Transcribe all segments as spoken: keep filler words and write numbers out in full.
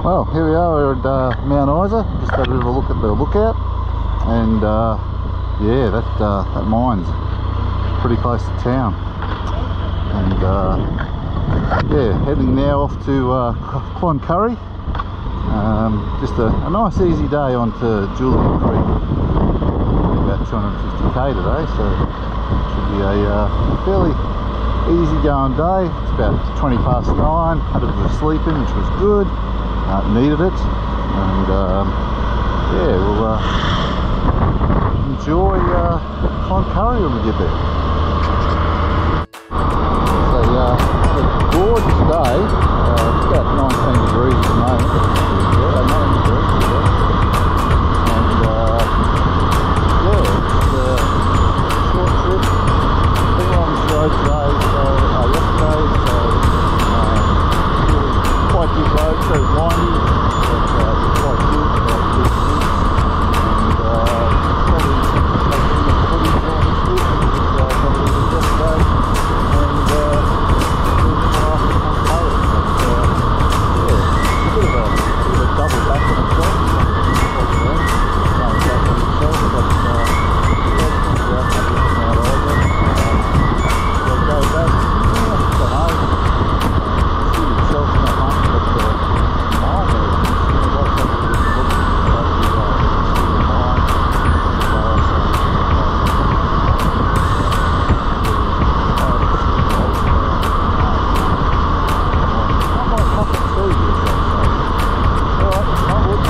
Well, here we are, we're at uh, Mount Isa. Just had a bit of a look at the lookout, and uh, yeah, that uh, that mine's pretty close to town. And uh, yeah, heading now off to uh, Cloncurry. Um, just a, a nice easy day onto Julia Creek. About two hundred fifty K today, so should be a uh, fairly easy going day. It's about twenty past nine. Had a bit of sleep in, which was good. Uh, needed it, and um, yeah, we'll uh, enjoy uh, Cloncurry when we get there. So uh, it's a gorgeous day. Uh, it's about nineteen degrees at the moment. Yeah, nineteen degrees. Yeah. And uh, yeah, it's a short trip. Been on this road today, so uh, yesterday, so um, quite good road, so windy, but uh, quite good, quite good. And uh, probably taking the footage on this trip, which uh, probably was yesterday, and uh, moving off to Cloncurry. But uh, yeah, it's a bit of a, a, bit of a double back on itself. It's not going back on itself, but uh, yeah, it's been about happy from Mount Isa. Um, so go back, yeah, I don't know. Itself not much, but uh, mine there, there's a lot of stuff to look at about the, uh, the mine, as well as uh, I might pop it through you, so alright, I would,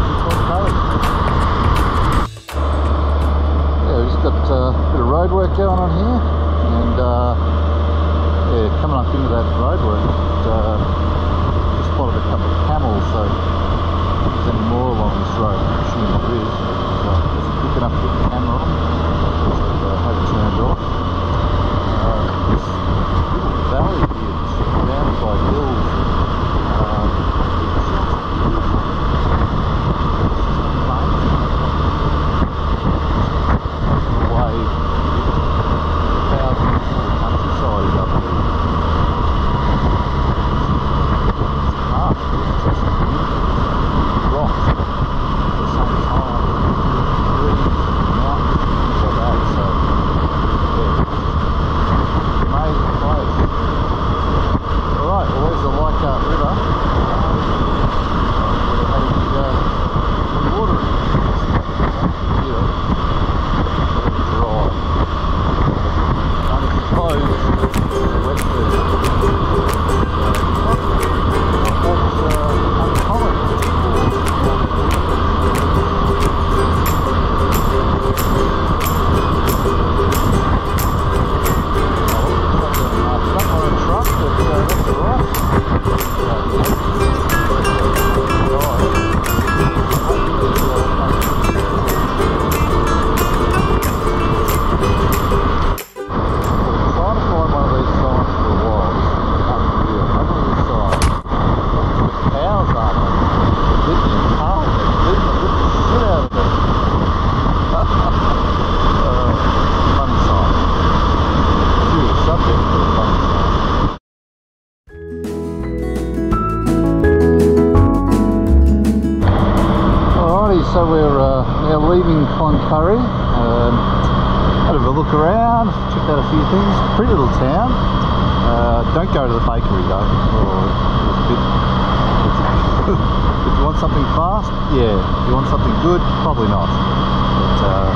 yeah, we've just got uh, a bit of road work going on here, and uh, yeah, coming up into that road work, uh, just spotted a couple of camels, so if there's any more along this road, I'm assuming there is. So just picking up the camera on, just uh, have it turned off. Uh, this little valley here, surrounded by hills. Um, away thousands of countryside is up there. So we're uh, now leaving Cloncurry. Um, had a look around, checked out a few things. Pretty little town. Uh, don't go to the bakery though. Or it's a bit, it's, if you want something fast, yeah. If you want something good, probably not. But uh,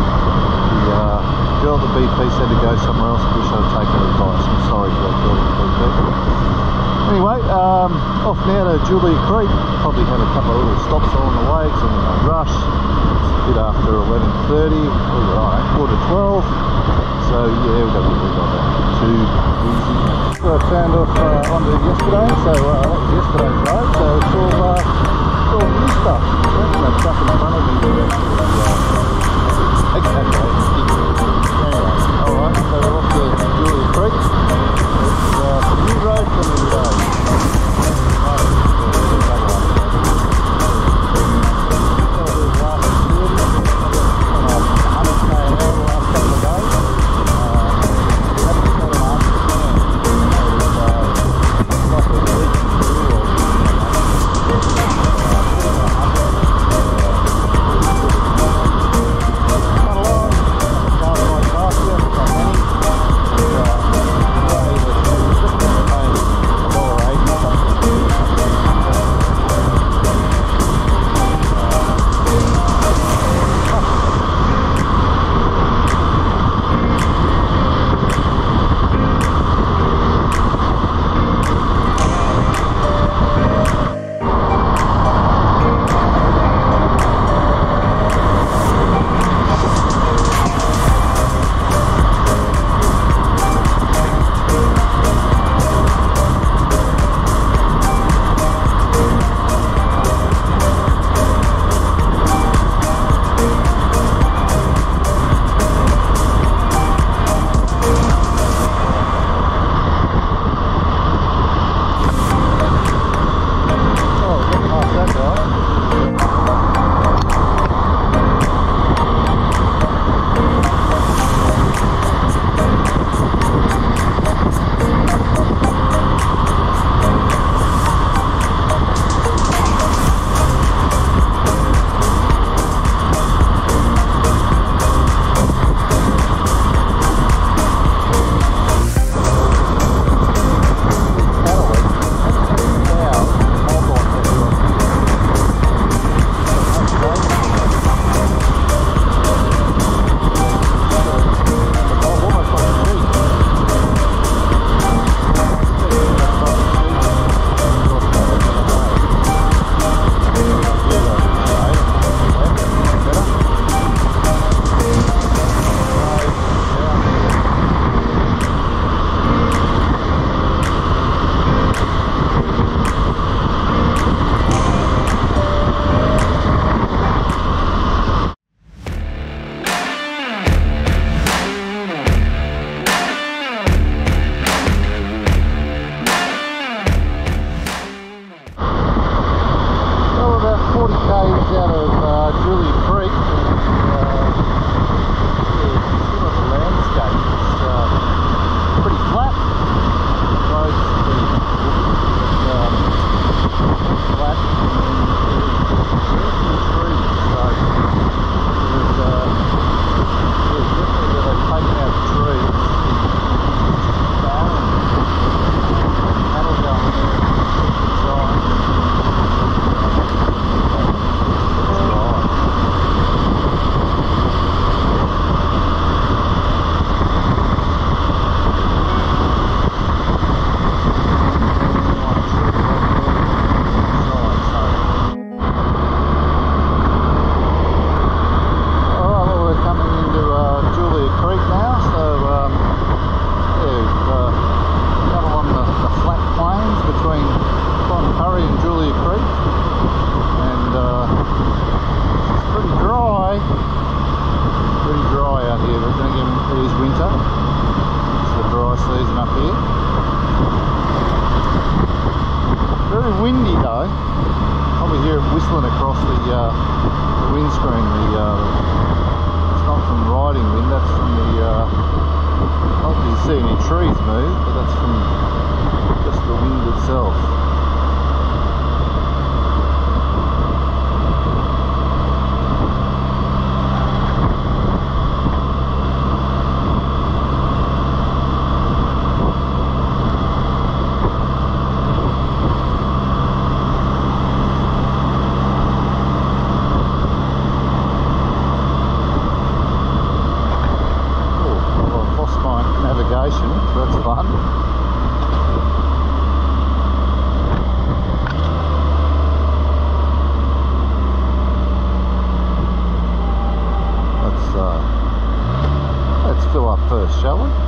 the uh, girl at the B P said to go somewhere else. I wish I'd taken her advice. I'm sorry for that girl at the B P. Anyway, um, off now to Julia Creek. Probably had a couple of little stops along the way because I'm in a rush. It's a bit after eleven thirty, we were on at quarter to twelve. So yeah, we've got a little bit of that. Too easy. So I turned off uh, onto yesterday, so uh, that was yesterday's road. So it's all, uh, it's all new stuff. There's no stuff in front of me there. Exactly. Anyway, alright, so we're off to Julia Creek. It's uh, a new road for me today. Cecilia Creek, and uh, it's pretty dry. Pretty dry out here, but then again, it is winter. It's the dry season up here. Very windy though. Probably hear it whistling across the, uh, the windscreen. The, uh, it's not from riding wind, that's from the, uh, not that you see any trees move, but that's from just the wind itself. Navigation, so that's fun. Let's uh, let's fill up first, shall we?